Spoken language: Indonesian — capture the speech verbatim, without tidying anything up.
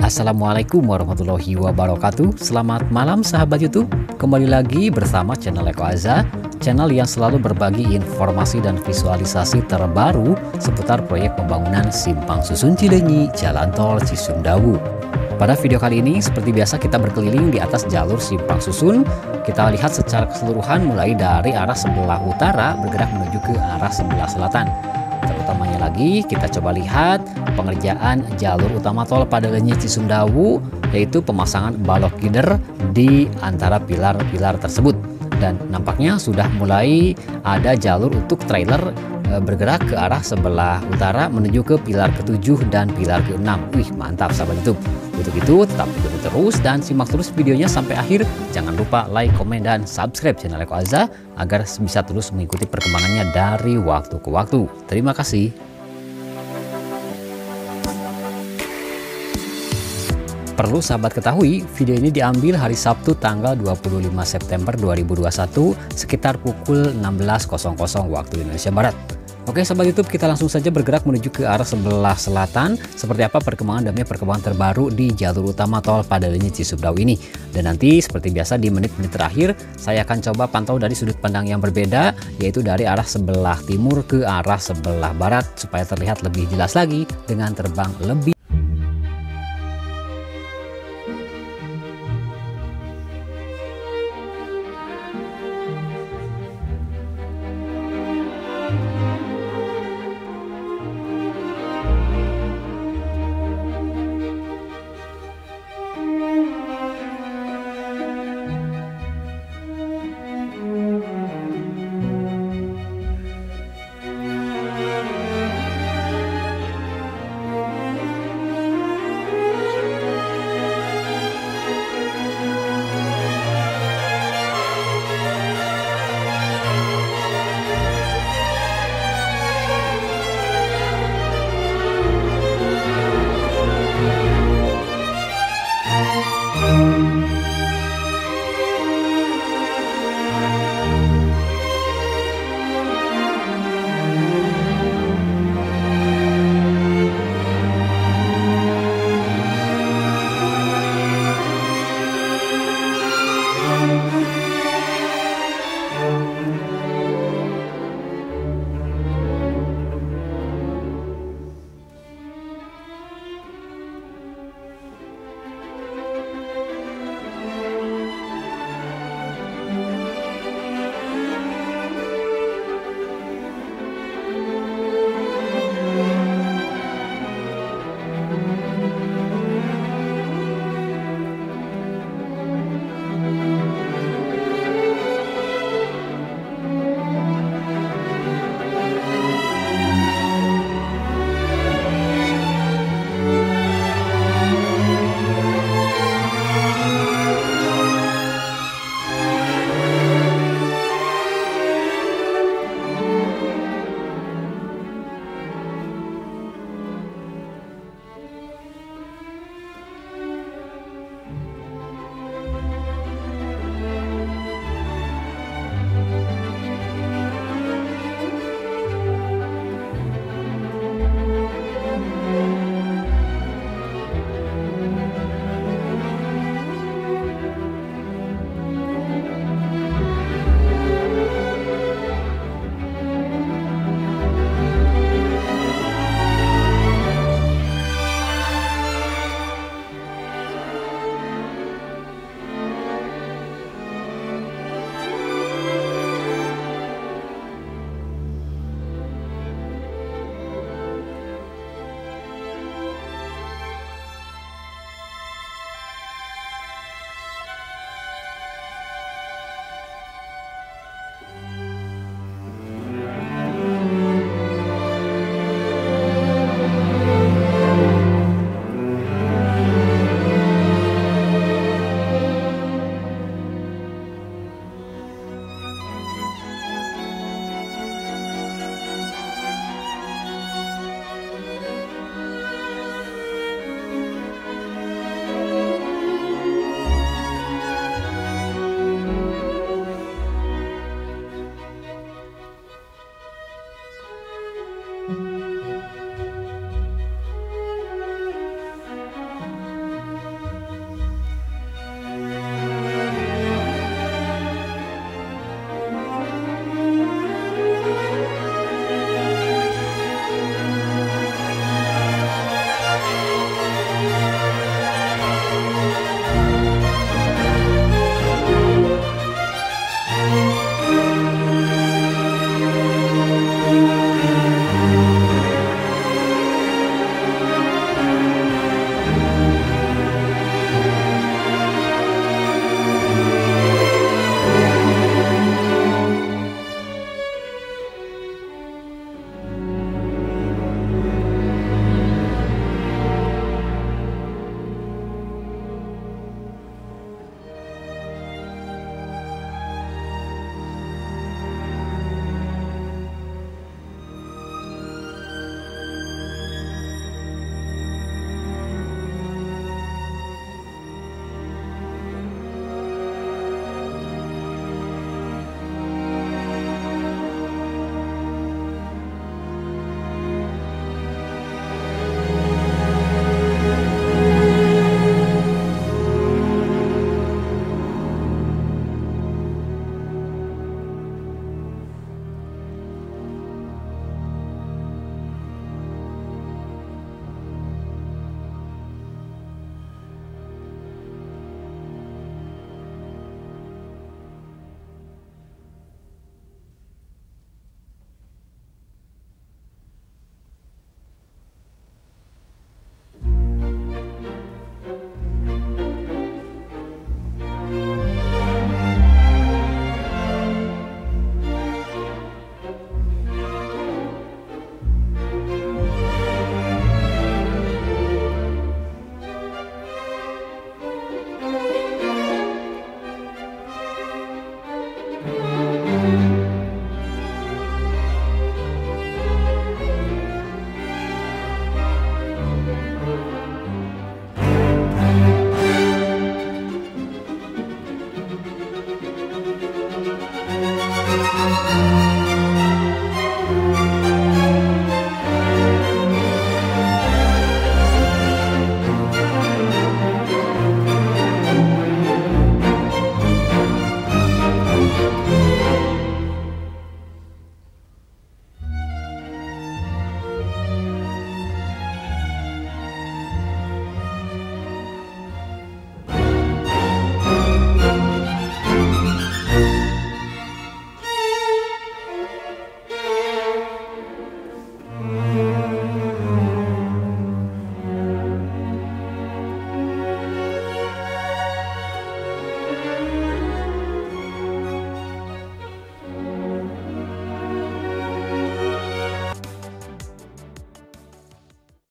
Assalamualaikum warahmatullahi wabarakatuh. Selamat malam sahabat YouTube. Kembali lagi bersama channel Eko Azza, channel yang selalu berbagi informasi dan visualisasi terbaru seputar proyek pembangunan Simpang Susun Cileunyi Jalan Tol Cisumdawu. Pada video kali ini seperti biasa kita berkeliling di atas jalur Simpang Susun. Kita lihat secara keseluruhan mulai dari arah sebelah utara bergerak menuju ke arah sebelah selatan. Terutamanya lagi kita coba lihat pengerjaan jalur utama tol Cileunyi Cisumdawu, yaitu pemasangan balok girder di antara pilar-pilar tersebut. Dan nampaknya sudah mulai ada jalur untuk trailer e, bergerak ke arah sebelah utara menuju ke pilar ketujuh dan pilar keenam. Wih, mantap sahabat YouTube. Untuk itu tetap ikuti terus dan simak terus videonya sampai akhir. Jangan lupa like, komen, dan subscribe channel Eko Azza agar bisa terus mengikuti perkembangannya dari waktu ke waktu. Terima kasih. Perlu sahabat ketahui, video ini diambil hari Sabtu tanggal dua puluh lima September dua ribu dua puluh satu sekitar pukul enam belas waktu Indonesia Barat. Oke sahabat YouTube, kita langsung saja bergerak menuju ke arah sebelah selatan. Seperti apa perkembangan dan perkembangan terbaru di jalur utama tol Cileunyi Cisumdawu ini. Dan nanti seperti biasa di menit-menit terakhir saya akan coba pantau dari sudut pandang yang berbeda, yaitu dari arah sebelah timur ke arah sebelah barat supaya terlihat lebih jelas lagi dengan terbang lebih